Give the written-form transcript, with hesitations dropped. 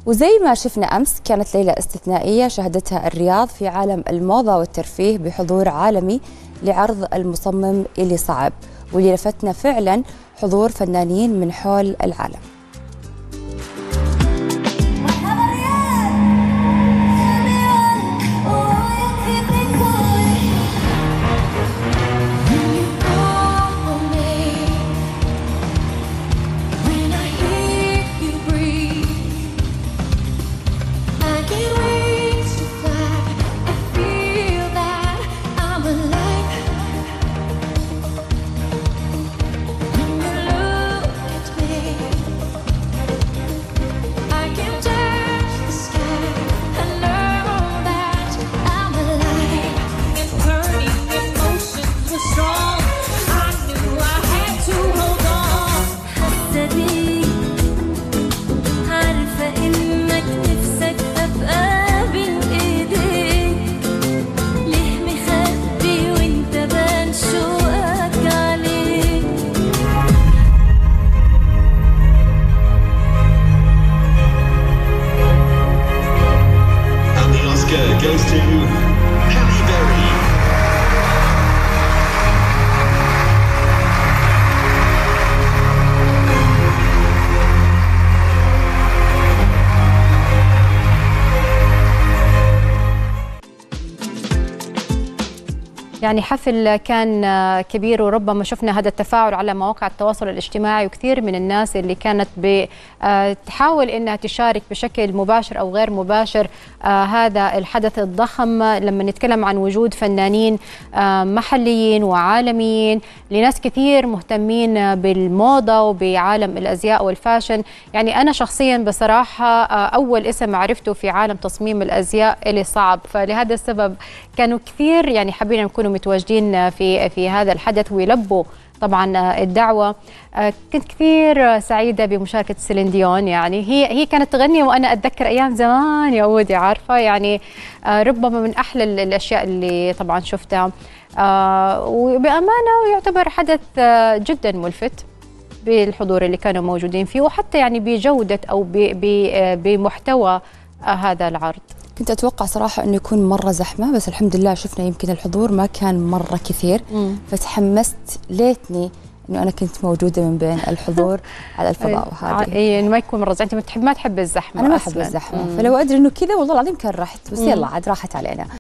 وزي ما شفنا أمس كانت ليلة استثنائية شهدتها الرياض في عالم الموضة والترفيه بحضور عالمي لعرض المصمم إلي صعب، واللي لفتنا فعلا حضور فنانين من حول العالم. Goes to Halle Berry. يعني حفل كان كبير، وربما شفنا هذا التفاعل على مواقع التواصل الاجتماعي، وكثير من الناس اللي كانت بتحاول انها تشارك بشكل مباشر او غير مباشر هذا الحدث الضخم. لما نتكلم عن وجود فنانين محليين وعالميين لناس كثير مهتمين بالموضة وبعالم الازياء والفاشن، يعني انا شخصيا بصراحة اول اسم عرفته في عالم تصميم الازياء إلي صعب، فلهذا السبب كانوا كثير يعني حابين نكونوا متواجدين في هذا الحدث ويلبوا طبعا الدعوة. كنت كثير سعيدة بمشاركة سيلين ديون، يعني هي كانت تغني وأنا أتذكر أيام زمان يا ودي، عارفة يعني ربما من أحلى الأشياء اللي طبعا شفتها، وبأمانة يعتبر حدث جدا ملفت بالحضور اللي كانوا موجودين فيه، وحتى يعني بجودة أو بمحتوى هذا العرض. كنت أتوقع صراحة أنه يكون مرة زحمة، بس الحمد لله شفنا يمكن الحضور ما كان مرة كثير، فتحمست ليتني أنه أنا كنت موجودة من بين الحضور على الفضاء. وهذه إيه ما يكون مرة أنت ما تحب الزحمة. أنا ما أحب الزحمة، فلو أدري أنه كذا والله العظيم كان رحت، بس يلا عاد راحت علينا.